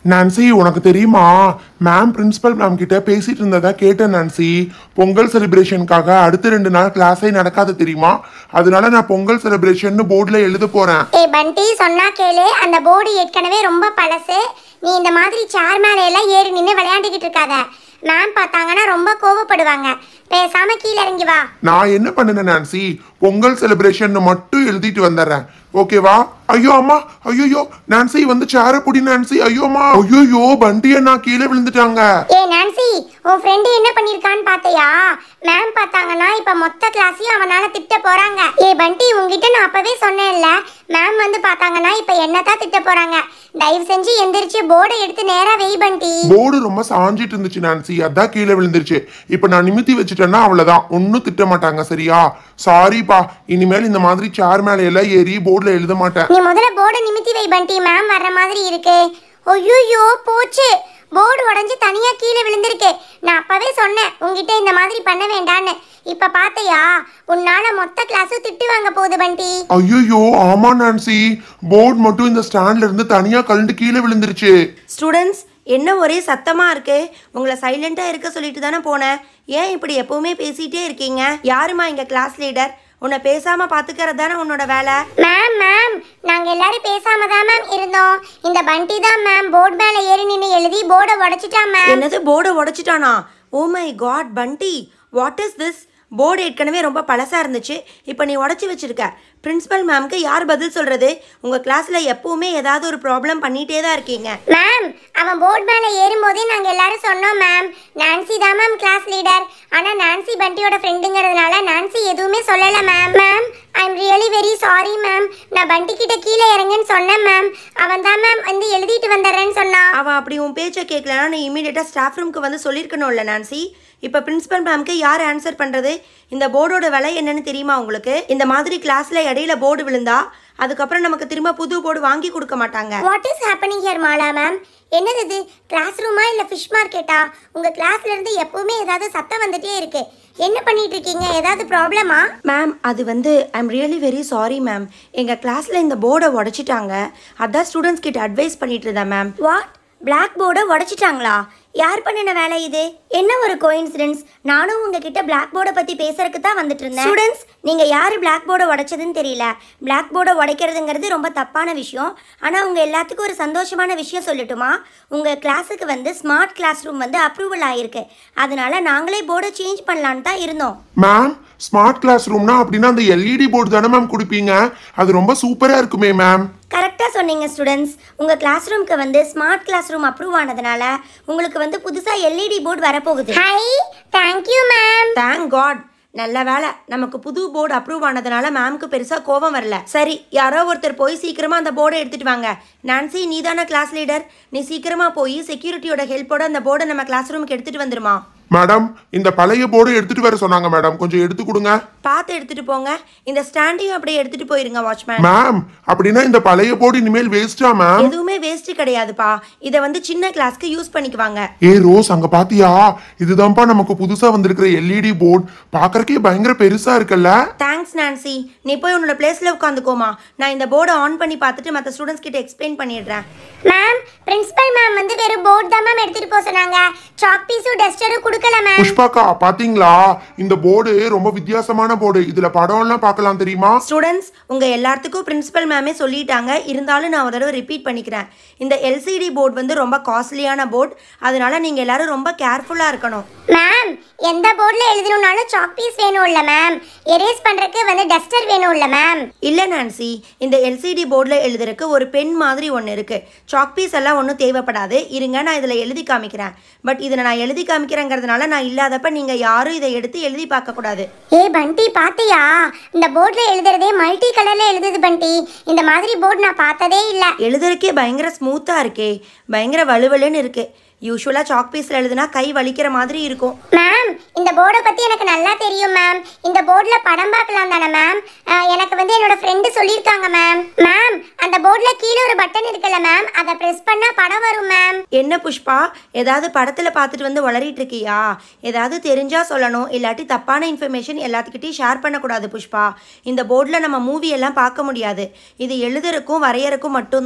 Nancy உனக்கு தெரியுமா ma'am principal ma'am கிட்ட பேசிட்டு இருந்ததா கேட்டேன் நான்சி. பொங்கல் செலிப்ரேஷனுக்காக அடுத்த 2 நாள் கிளாஸே நடக்காது தெரியுமா? அதனால நான் பொங்கல் செலிப்ரேஷன் போர்டுல எழுத போறேன். பண்டி சொன்னா கேளு, அந்த போர்டு ஏற்கனவே ரொம்ப பழசு. நீ இந்த மாதிரி சேர் மேல எல்லாம் ஏறி நின்று விளையாண்டுக்கிட்டு இருக்காத. மேம் பார்த்தாங்கன்னா ரொம்ப கோவப்படுவாங்க. பேசாம கீழே இறங்கி வா. நான் என்ன பண்ணேன் நான்சி, பொங்கல் செலிப்ரேஷன் மட்டும் எழுதிட்டு வந்துடுறேன், ஓகேவா? ஐயோ அம்மா, ஐயோ நான்சி வந்து சேர புடி நான்சி. ஐயோ அம்மா, ஐயோ பண்டி அண்ணா கீழே விழுந்துட்டாங்க. நான்சி, உன் ஃப்ரெண்டு என்ன பண்ணிருக்கான்னு பாத்தியா? மேம் பார்த்தாங்கன்னா இப்ப மொத்த கிளாஸையும் அவனால திட்ட போறாங்க. பண்டி, உங்ககிட்ட நான் அப்பவே சொன்னேன்ல, மேம் வந்து பார்த்தாங்கன்னா இப்ப என்னதான் திட்ட போறாங்க. தயவு செஞ்சு எந்திரிச்சு போர்டை எடுத்து நேரா வெய் பண்டி. போர்டு ரொம்ப சாஞ்சிட்டு இருந்துச்சு நான்சி, அதான் கீழே விழுந்துருச்சு. இப்ப நான் நிமித்தி வச்சுட்டேன்னா அவ்வளவுதான், ஒன்னும் திட்ட மாட்டாங்க, சரியா? சாரிப்பா, இனிமேல் இந்த மாதிரி சேர் மேல எல்லாம் ஏறி போர்டுல எழுத மாட்டேன். நீ முதல்ல போர்டை நிமித்தி வை பண்டி, மேம் வர்ற மாதிரி இருக்கு. ஐயோ போச்சு, போர்டு உடைஞ்சு தனியா கீழே விழுந்திருக்கு. நான் அப்பவே சொன்னேன் உங்ககிட்ட இந்த மாதிரி பண்ண வேண்டான்னு. இப்ப பாத்தையா, உன்னால மொத்த கிளாஸும் திட்டு வாங்க போகுது பண்டி. ஐயோ ஆமா நான்சி, போர்டு மட்டும் இந்த ஸ்டாண்ட்ல இருந்து தனியா கழண்டு கீழே விழுந்துருச்சு. ஸ்டூடெண்ட்ஸ், என்ன ஒரே சத்தமா இருக்கு? உங்களை சைலண்டா இருக்க சொல்லிட்டு தானே போனேன். ஏன் இப்படி எப்பவுமே பேசிட்டே இருக்கீங்க? யாருமா இங்க கிளாஸ் லீடர்? உன்னை பேசாம பாத்துக்கிறது தானே உன்னோட வேலை. மேம் நாங்க எல்லாரும் பேசாம தான் மேம் இருந்தோம். இந்த பண்டி தான் மேம் போர்டு மேல ஏறி நின்று எழுதி போர்டை உடைச்சிட்டான் மேம். என்னது, போர்டை உடைச்சிட்டானா? Oh my god Bandi, what is this? Board ஏற்கனவே ரொம்ப பழசா இருந்துச்சு, இப்போ நீ உடச்சி வச்சிருக்க. பிரின்சிபல் மேம்க்கு யார் பதில் சொல்றது? உங்க கிளாஸ்ல எப்பவுமே ஏதாவது ஒரு ப்ராப்ளம் பண்ணிட்டே தான் இருக்கீங்க. மேம், அவன் போர்டு மேல ஏறும்போதே நாங்க எல்லாரும் சொன்னோம் மேம், நான்சி தான் மேம் கிளாஸ் லீடர். ஆனா நான்சி பண்டியோட ஃப்ரெண்டுங்கிறதுனால நான்சி எதுவுமே சொல்லல ma'am. Ma'am I am really very sorry ma'am. நான் பண்டி கிட்ட கீழே இறங்குன்னு சொன்னேன் மேம். அவன் தான் மேம் வந்து எழுதிட்டு வந்துடுறேன்னு சொன்னான். அவன் அப்படி உன் பேச்சை கேட்கலன்னா நீ இமீடியட்டா ஸ்டாஃப் ரூம்க்கு வந்து சொல்லியிருக்கணும்ல நான்சி. இப்போ பிரின்சிபல் மேம்க்கு யார் ஆன்சர் பண்ணுறது? இந்த போர்டோட விலை என்னன்னு தெரியுமா உங்களுக்கு? இந்த மாதிரி கிளாஸில் இடையில போர்டு விழுந்தா அதுக்கப்புறம் நமக்கு திரும்ப புது போர்டு வாங்கி கொடுக்க மாட்டாங்க. What is happening here Mala ma'am? என்னது இது, கிளாஸ் ரூமா இல்லை ஃபிஷ் மார்க்கெட்டா? உங்கள் கிளாஸ்ல இருந்து எப்பவுமே ஏதாவது சத்தம் வந்துட்டே இருக்கு. என்ன பண்ணிட்டு இருக்கீங்க? ஏதாவது ப்ராப்ளமா? மேம் அது வந்து I am really very sorry ma'am. எங்கள் கிளாஸில் இந்த போர்டை உடைச்சிட்டாங்க, அதான் ஸ்டூடெண்ட்ஸ் கிட்ட அட்வைஸ் பண்ணிட்டு இருந்தேன் மேம். வாட், பிளாக் போர்டை உடைச்சிட்டாங்களா? யார் பண்ணின வேலை இது? என்ன ஒரு கோயின்சிடென்ஸ். நானும் உங்ககிட்ட பிளாக் போர்டை பற்றி பேசுறதுக்கு தான் வந்துட்டு இருந்தேன். ஸ்டூடெண்ட்ஸ், நீங்கள் யார் பிளாக் போர்டை உடைச்சதுன்னு தெரியல. பிளாக் போர்டை உடைக்கிறதுங்கிறது ரொம்ப தப்பான விஷயம். ஆனால் உங்கள் எல்லாத்துக்கும் ஒரு சந்தோஷமான விஷயம் சொல்லட்டுமா? உங்கள் கிளாஸுக்கு வந்து ஸ்மார்ட் கிளாஸ் ரூம் வந்து அப்ரூவல் ஆகிருக்கு. அதனால நாங்களே போர்டை சேஞ்ச் பண்ணலான்னு தான் இருந்தோம். மேம், ஸ்மார்ட் கிளாஸ் ரூம்னா அப்படின்னா அந்த எல்இடி போர்டு தானே மேம் கொடுப்பீங்க? அது ரொம்ப சூப்பரா இருக்குமே மேம். கரெக்டாக சொன்னீங்க ஸ்டூடெண்ட்ஸ். உங்கள் கிளாஸ் ரூமுக்கு வந்து ஸ்மார்ட் கிளாஸ் ரூம் அப்ரூவ் ஆனதுனால உங்களுக்கு வந்து புதுசாக எல்இடி போர்டு வரப்போகுது. Hi, thank you ma'am. Thank god, நல்ல வேலை நமக்கு புது போர்டு அப்ரூவ் ஆனதுனால மேம்க்கு பெருசாக கோபம் வரல. சரி, யாரோ ஒருத்தர் போய் சீக்கிரமாக அந்த போர்டை எடுத்துகிட்டு வாங்க. நான்சி, நீ தானே கிளாஸ் லீடர், நீ சீக்கிரமாக போய் செக்யூரிட்டியோட ஹெல்ப்போட அந்த போர்டை நம்ம கிளாஸ் ரூமுக்கு எடுத்துகிட்டு வந்துருமா? மேடம், இந்த பழைய போர்டு எடுத்துட்டு வர சொன்னாங்க மேடம், கொஞ்சம் எடுத்து கொடுங்க. பார்த்து எடுத்துட்டு போங்க. இந்த ஸ்டாண்டையும் அப்படியே எடுத்துட்டு போயிருங்க வாட்ச்மேன். மேம், அப்படின்னா இந்த பழைய போர்டு இனிமேல் வேஸ்டா மேம்? எதுவுமே வேஸ்ட் கிடையாதுப்பா, இதை வந்து சின்ன கிளாஸ்க்கு யூஸ் பண்ணிக்குவாங்க. ரோஸ், அங்க பாத்தியா? இதுதான்ப்பா நமக்கு புதுசா வந்திருக்கிற எல்இடி போர்டு. பாக்குறக்கே பயங்கர பெருசா இருக்குல்ல? தேங்க்ஸ் நான்சி, நீ போய் உன்னோட பிளேஸ்ல உட்காந்துக்கோமா. நான் இந்த போர்டை ஆன் பண்ணி பார்த்துட்டு மற்ற ஸ்டூடெண்ட்ஸ் கிட்ட எக்ஸ்பிளைன் பண்ணிடுறேன். மேம், பிரின்சிபல் மேம் வந்து வெறும் போர்டு தான் மேம் எடுத்துட்டு போக சொன்னாங்க. சாக் பீஸும் டஸ்டரும் கொடுக்கல மேம். புஷ்பாக்கா, பாத்தீங்களா? இந்த போர்டு ரொம்ப வித்தியாசமான போர்டு. இதுல படம் எல்லாம் பார்க்கலாம் தெரியுமா? ஸ்டூடெண்ட்ஸ், உங்க எல்லாத்துக்கும் பிரின்சிபல் மேமே சொல்லிட்டாங்க, இருந்தாலும் நான் ஒரு தடவை ரிப்பீட் பண்ணிக்கிறேன். இந்த எல்சிடி போர்டு வந்து ரொம்ப காஸ்ட்லியான போர்டு, அதனால நீங்க எல்லாரும் ரொம்ப கேர்ஃபுல்லா இருக்கணும். மேம், எந்த போர்டுல எழுதணும்னாலும் சாக் பீஸ் வேணும்ல மேம். எரேஸ் பண்றதுக்கு வந்து டஸ்டர் வேணும்ல மேம். இல்ல நான்சி, இந்த எல்சிடி போர்டில் எழுதுறதுக்கு ஒரு பென் மாதிரி ஒன்று இருக்கு. சாக் பீஸ் எல்லாம் ஒன்றும் தேவைப்படாது. இருங்க, நான் இதில் எழுதி காமிக்கிறேன். பட் இதில் நான் எழுதி காமிக்கிறேங்கிறதுனால நான் இல்லாதப்ப நீங்க யாரும் இதை எடுத்து எழுதி பார்க்க கூடாது. பண்டி, பாத்தியா? இந்த போர்டுல எழுதுறதே மல்டி கலர்ல எழுதுது பண்டி. இந்த மாதிரி போர்டு நான் பார்த்ததே இல்ல. எழுதுறதுக்கே பயங்கர ஸ்மூத்தா இருக்கே, பயங்கர வலுவலுன்னு இருக்கு. யூஸ்வலா சாக் பீஸ்ல எழுதுனா கை வலிக்கிற மாதிரி இருக்கும். மேம், இந்த போர்டை பத்தி எனக்கு நல்லா தெரியும் மேம். இந்த போர்டுல படம் பார்க்கலாம் தானே மேம்? எனக்கு வந்து என்னோட ஃப்ரெண்டு சொல்லியிருக்காங்க மேம். மேம், அந்த போர்டுல கீழே ஒரு பட்டன் இருக்குல்ல மேம், அதை பிரஸ் பண்ணா படம் வரும் மேம். என்ன புஷ்பா, ஏதாவது படத்துல பார்த்துட்டு வந்து வளரிட்டு இருக்கியா? ஏதாவது தெரிஞ்சா சொல்லணும், இல்லாட்டி தப்பான இன்ஃபர்மேஷன் எல்லாத்துக்கிட்டையும் ஷேர் பண்ணக்கூடாது புஷ்பா. இந்த போர்டில் நம்ம மூவி எல்லாம் பார்க்க முடியாது. இது எழுதுறதுக்கும் வரையறக்கும் மட்டும்தான்.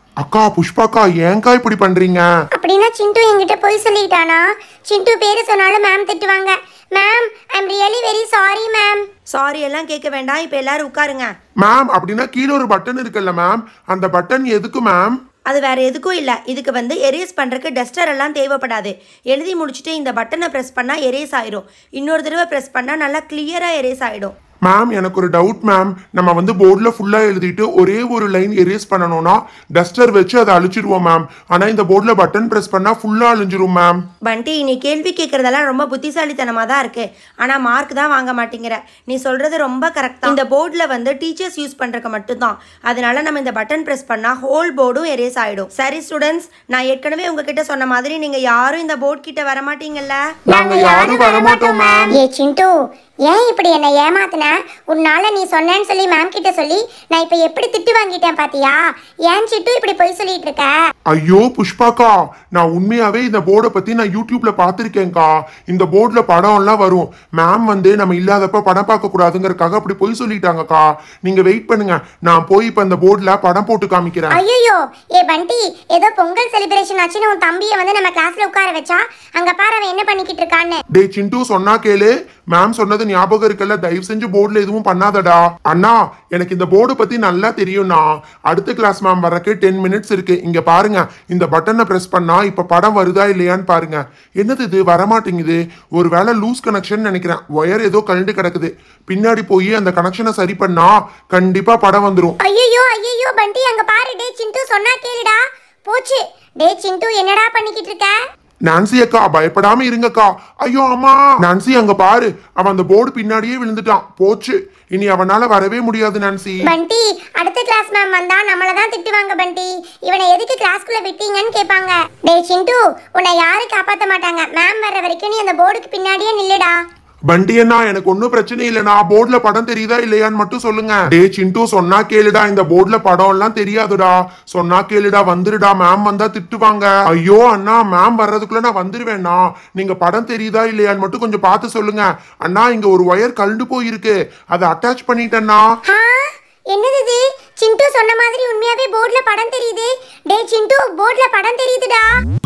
அக்கா புஷ்பாக்கா ஏன்க்கா இப்படி பண்றீங்க? அப்படின்னா சிண்டு என்கிட்ட போய் சொல்லிட்டானா? சிண்டு பேரு சொன்னாலும் மேம் திட்டுவாங்க. Ma'am I am really very sorry ma'am. Sorry எல்லாம் கேட்க வேண்டாம், இப்போ எல்லாரும் உட்காருங்க. மேம் அப்படின்னா கீழே ஒரு பட்டன் இருக்குல்ல மேம், அந்த பட்டன் எதுக்கு மேம்? அது வேற எதுக்கும் இல்லை, இதுக்கு வந்து எரேஸ் பண்ணுறதுக்கு டஸ்டர் எல்லாம் தேவைப்படாது. எழுதி முடிச்சுட்டு இந்த பட்டனை ப்ரெஸ் பண்ணால் எரேஸ் ஆயிடும். இன்னொரு தடவை ப்ரெஸ் பண்ணால் நல்லா கிளியராக எரேஸ் ஆகிடும். மேம் எனக்கு ஒரு டவுட் மேம், நம்ம வந்து போர்டில் ஃபுல்லாக எழுதிட்டு ஒரே ஒரு லைன் எரேஸ் பண்ணணும்னா டஸ்டர் வச்சு அதை அழிச்சிடுவோம் மேம். ஆனால் இந்த போர்டில் பட்டன் ப்ரெஸ் பண்ணால் ஃபுல்லாக அழிஞ்சிரும் மேம். பண்டி நீ கேள்வி கேட்குறதெல்லாம் ரொம்ப புத்திசாலித்தனமாக தான் இருக்கு, ஆனால் மார்க் தான் வாங்க மாட்டேங்கிற. நீ சொல்கிறது ரொம்ப கரெக்டாக. இந்த போர்டில் வந்து டீச்சர்ஸ் யூஸ் பண்ணுறதுக்கு மட்டும்தான், அதனால நம்ம இந்த பட்டன் ப்ரெஸ் பண்ணால் ஹோல் போர்டும் எரேஸ் ஆகிடும். சரி ஸ்டூடெண்ட்ஸ், நான் ஏற்கனவே உங்ககிட்ட சொன்ன மாதிரி நீங்கள் யாரும் இந்த போர்ட் கிட்ட வரமாட்டீங்கல்ல? நாங்க யாரும் வரமாட்டோம் மேம். ஏ சிண்டு, ஏன் இப்படி என்ன ஏமாத்தின? உன்னால நீ சொன்னேன்னு சொல்லி மேம் கிட்ட சொல்லி நான் இப்ப எப்படி திட்டு வாங்கிட்டேன் பாத்தியா? ஏன் சிட்டு இப்படி போய் சொல்லிட்டு இருக்க? ஐயோ புஷ்பாக்கா, நான் உண்மையாவே இந்த போர்டை பத்தி நான் யூடியூப்ல பாத்திருக்கேன்க்கா. இந்த போர்டுல படம் எல்லாம் வரும். மேம் வந்து நம்ம இல்லாதப்ப படம் பார்க்க கூடாதுங்கிறதுக்காக அப்படி போய் சொல்லிட்டாங்கக்கா. நீங்க வெயிட் பண்ணுங்க, நான் போய் இப்ப இந்த போர்டுல படம் போட்டு காமிக்கிறேன். ஐயோ ஏ பண்டி, ஏதோ பொங்கல் செலிப்ரேஷன் ஆச்சுன்னு உன் தம்பியை வந்து நம்ம கிளாஸ்ல உட்கார வச்சா அங்க பாரு அவன் என்ன பண்ணிக்கிட்டு இருக்கான்னு. டே சிண்டு சொன்னா கேளு, மேம் சொன்னது ஞாபகம் இருக்குல்ல, தயவு செஞ்சு போர்டுல எதுவும் பண்ணாதடா. அண்ணா எனக்கு இந்த போர்டு பத்தி நல்லா தெரியும்னா. அடுத்த கிளாஸ் மேம் வரக்கு 10 மினிட்ஸ் இருக்கு. இங்க பாருங்க, இந்த பட்டனை பிரஸ் பண்ணா இப்ப படம் வருதா இல்லையான்னு பாருங்க. என்னது இது வரமாட்டேங்குது? ஒருவேளை லூஸ் கனெக்ஷன் நினைக்கிறேன். ஒயர் ஏதோ கழண்டு கிடக்குது. பின்னாடி போய் அந்த கனெக்ஷனை சரி பண்ணா கண்டிப்பா படம் வந்துடும். ஐயோ ஐயோ பண்டி அங்க பாரு. டே சிண்டு சொன்னா கேளுடா. போச்சு. டே சிண்டு என்னடா பண்ணிக்கிட்டு இருக்க? நான்சி அக்கா பயப்படாம இருங்கக்கா. ஐயோ அம்மா. நான்சி அங்க பாரு, அவன் அந்த போர்டு பின்னாடியே விழுந்துட்டான். போச்சு, இனி அவனால வரவே முடியாது நான்சி. பண்டி அடுத்த கிளாஸ் மேம் வந்தா நம்மள தான் திட்டுவாங்க பண்டி. இவனை எதுக்கு கிளாஸ்க்குள்ள விட்டீங்கன்னு கேட்பாங்க. டேய் சிண்டு, உன்னை யாரும் காப்பாத்த மாட்டாங்க. மேம் வர்ற வரைக்கும் நீ அந்த போர்டுக்கு பின்னாடியே நில்லுடா. பண்டி அண்ணா எனக்கு ஒன்னும் பிரச்சனை இல்லைண்ணா. போர்டுல படம் தெரியுதா இல்லையான்னு மட்டும் சொல்லுங்க. டே சிண்டு சொன்னா கேளுடா, இந்த போர்டுல படம் எல்லாம் தெரியாதுடா. சொன்னா கேளுடா, வந்துருடா. மேம் வந்தா திட்டுவாங்க. ஐயோ அண்ணா, மேம் வர்றதுக்குள்ள நான் வந்துருவேண்ணா. நீங்க படம் தெரியுதா இல்லையான்னு மட்டும் கொஞ்சம் பார்த்து சொல்லுங்க. அண்ணா இங்க ஒரு ஒயர் கழண்டு போயிருக்கு, அதை அட்டாச் பண்ணிட்டேன்னா. என்னது இது? சிண்டு சொன்ன மாதிரி உண்மையாவே போர்டுல படம் தெரியுது. டேய் சிண்டு, போர்டுல படம் தெரியுதுடா.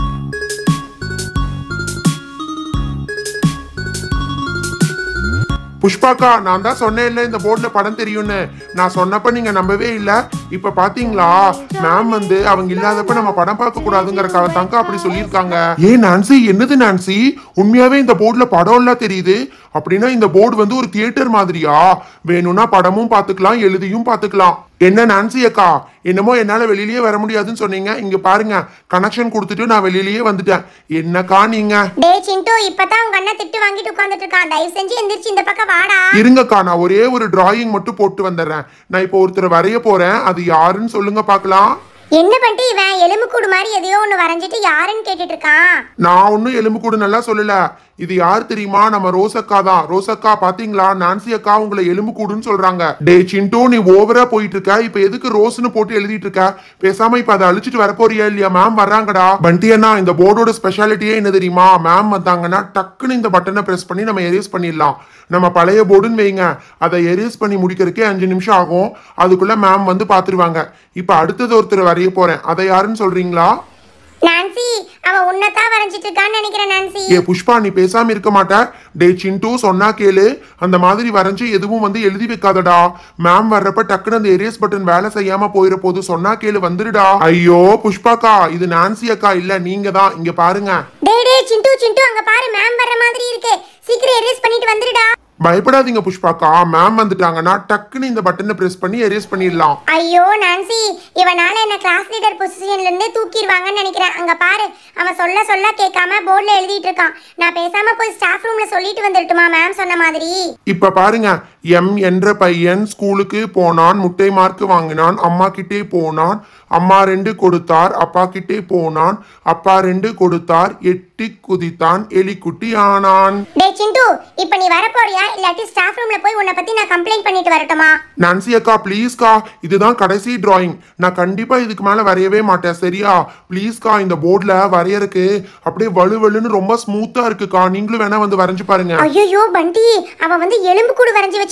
புஷ்பாக்கா, நான் தான் சொன்னேன் இல்ல இந்த போர்டுல படம் தெரியும்னு. நான் சொன்னப்ப நீங்க நம்பவே இல்ல. இப்ப பாத்தீங்களா, மேம் வந்து அவங்க இல்லாதப்ப நம்ம படம் பார்க்க கூடாதுங்கறக்காக தாங்க அப்படி சொல்லியிருக்காங்க. ஏன் நான்சி, என்னது நான்சி, உண்மையாவே இந்த போர்டுல படம் எல்லாம் தெரியுது? அப்படின்னா இந்த போர்டு வந்து ஒரு தியேட்டர் மாதிரியா? வேணும்னா படமும் பார்த்துக்கலாம், எழுதியும் பார்த்துக்கலாம். என்ன நான்சி அக்கா, என்னமோ என்னால வெளியிலேயே வர முடியாதுன்னு சொன்னீங்க. இங்க பாருங்க, கனெக்ஷன் கொடுத்துட்டு நான் வெளியிலேயே வந்துட்டேன். என்னக்கா நீங்க? டேய் சிண்டு, இப்பதான் உங்க அண்ணன் திட்டு வாங்கிட்டு உட்கார்ந்துட்டு இருக்கான். தயவு செஞ்சு எந்திரிச்சு இந்த பக்கம் வாடா. இருங்கக்கா, நான் ஒரே ஒரு டிராயிங் மட்டும் போட்டு வந்துடுறேன். நான் இப்போ ஒருத்தர் வரைய போறேன், அது யாருன்னு சொல்லுங்க பார்க்கலாம். என்ன பண்ணிட்டு இவன் எலும்புக்கூடு மாதிரி எதையோ ஒண்ணு வரைஞ்சிட்டு யாருன்னு கேட்டுட்டு இருக்கான். நான் ஒன்னும் எலும்புக்கூடு நல்லா சொல்லல. இது யார் தெரியுமா? நம்ம ரோசக்கா தான். ரோசக்கா பாத்தீங்களா, நான்சி அக்கா உங்களை எலும்புக்கூடுன்னு சொல்றாங்க. டே சிண்டு, நீ ஓவரா போயிட்டு இருக்க. இப்ப எதுக்கு ரோஸ்னு போட்டு எழுதிட்டு இருக்க? பேசாம இப்ப அதை அழிச்சிட்டு வரப்போறியா இல்லையா? மேம் வர்றாங்கடா. பண்டி அண்ணா, இந்த போர்டோட ஸ்பெஷாலிட்டியே என்ன தெரியுமா? மேம் வந்தாங்கன்னா டக்குன்னு இந்த பட்டனை பிரஸ் பண்ணி நம்ம எரேஸ் பண்ணிடலாம். நம்ம பழைய போர்டுன்னு வைங்க, அதை எரேஸ் பண்ணி முடிக்கிறதுக்கே 5 நிமிஷம் ஆகும். அதுக்குள்ள மேம் வந்து பாத்துருவாங்க. இப்ப அடுத்தது ஒருத்தர் வரைய போறேன், அதை யாருன்னு சொல்றீங்களா? நான்சி, அவன் உன்னதான் வரைஞ்சிட்டு இருக்கான்னு நினைக்கிறேன். நான்சி. ஏ புஷ்பா, நீ பேசாம இருக்க மாட்ட? டே சிண்டு சொன்னா கேளு, அந்த மாதிரி வரைஞ்சு எதுவும் வந்து எழுதி வைக்காதடா. மேம் வர்றப்ப டக்குன்னு அந்த எரேஸ் பட்டன் வேலை செய்யாம போயிட போது. சொன்னா கேளு, வந்துருடா. ஐயோ புஷ்பாக்கா, இது நான்சி அக்கா இல்ல, நீங்க தான். இங்க பாருங்க. டேய் சிண்டு சிண்டு, அங்க பாரு, மேம் வர்ற மாதிரி இருக்கு. சீக்கிரம் எரேஸ் பண்ணிட்டு வந்துருடா. பயப்படாதீங்க புஷ்பாக்கா, மேம் வந்துட்டாங்கன்னா டக்குன்னு இந்த பட்டனை பிரஸ் பண்ணி எரேஸ் பண்ணிடலாம். ஐயோ நான்சி, இவனால என்ன கிளாஸ் லீடர் பொசிஷன்ல இருந்து தூக்கிடுவாங்கன்னு நினைக்கிறேன். அங்க பாரு, அவன் சொல்ல கேட்காம போர்ட்ல எழுதிட்டு இருக்கான். நான் பேசாம போய் ஸ்டாஃப் ரூம்ல சொல்லிட்டு வந்துட்டுமா மேம் சொன்ன மாதிரி? இப்ப பாருங்க, எம் என்ற பையன் ஸ்கூலுக்கு போனான், முட்டை மார்க் வாங்கினான், அம்மா கிட்டே போனான், அம்மா 2 கொடுத்தார், அப்பா கிட்டே போனான், அப்பா 2 கொடுத்தார், எட்டி குதித்தான், எலிக்குட்டி ஆனான். டேய் சிண்டு, இப்ப நீ வர போறியா இல்லாட்டி ஸ்டாஃப் ரூம்ல போய் உன்னை பத்தி நான் கம்ப்ளைண்ட் பண்ணிட்டு வரட்டுமா? நான்சி அக்கா ப்ளீஸ்க்கா, இதுதான் கடைசி டிராயிங். நான் கண்டிப்பா இதுக்கு மேல வரையவே மாட்டேன், சரியா? ப்ளீஸ்க்கா, இந்த போர்ட்ல வரையறக்கு அப்படியே வலுவலுன்னு ரொம்ப ஸ்மூத்தா இருக்குக்கா. நீங்களும் வேணா வந்து வரைஞ்சு பாருங்க. ஐயோ பண்டி, அவன் வந்து எலும்பு கூடு வரைஞ்சு வச்சு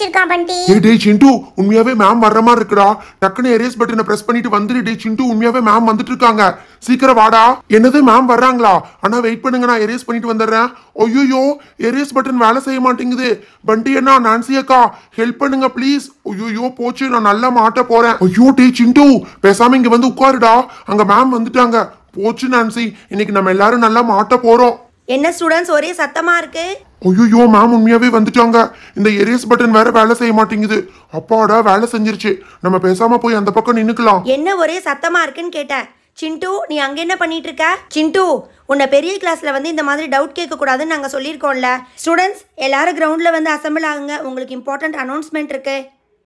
வச்சிருக்கான் பண்டி. டேய் சிண்டு உண்மையாவே மேம் வர்ற மாதிரி இருக்குடா. டக்குன்னு எரேஸ் பட்டனை பிரஸ் பண்ணிட்டு வந்துரு. டேய் சிண்டு உண்மையாவே மேம் வந்துட்டு இருக்காங்க. சீக்கிரம் வாடா. என்னது மேம் வர்றாங்களா? அண்ணா வெயிட் பண்ணுங்க, நான் எரேஸ் பண்ணிட்டு வந்துடுறேன். ஐயோ எரேஸ் பட்டன் வேலை செய்ய மாட்டேங்குது. பண்டி அண்ணா, நான்சி அக்கா ஹெல்ப் பண்ணுங்க ப்ளீஸ். ஐயோ போச்சு, நான் நல்லா மாட்ட போறேன். ஐயோ டேய் சிண்டு பேசாம இங்க வந்து உட்காருடா. அங்க மேம் வந்துட்டாங்க. போச்சு நான்சி, இன்னைக்கு நம்ம எல்லாரும் நல்லா மாட்ட போறோம். என்ன ஸ்டூடெண்ட்ஸ் ஒரே சத்தமா இருக்கு? ஐயோ மேம் உண்மையாவே வந்துட்டாங்க. இந்த எரேஸ் பட்டன் வேற வேலை செய்ய மாட்டேங்குது. அப்பாடா வேலை செஞ்சிருச்சு. நம்ம பேசாம போய் அந்த பக்கம் நின்னுக்கலாம். என்ன ஒரே சத்தமா இருக்குன்னு கேட்டேன். சிண்டு நீ அங்க என்ன பண்ணிட்டு இருக்க? சிண்டு உன்னை பெரிய கிளாஸ்ல வந்து இந்த மாதிரி டவுட் கேட்க கூடாதுன்னு நாங்க சொல்லியிருக்கோம்ல. ஸ்டூடெண்ட்ஸ் எல்லாரும் கிரவுண்ட்ல வந்து அசம்பிள் ஆகுங்க, உங்களுக்கு இம்பார்ட்டன்ட் அனௌன்ஸ்மெண்ட் இருக்கு.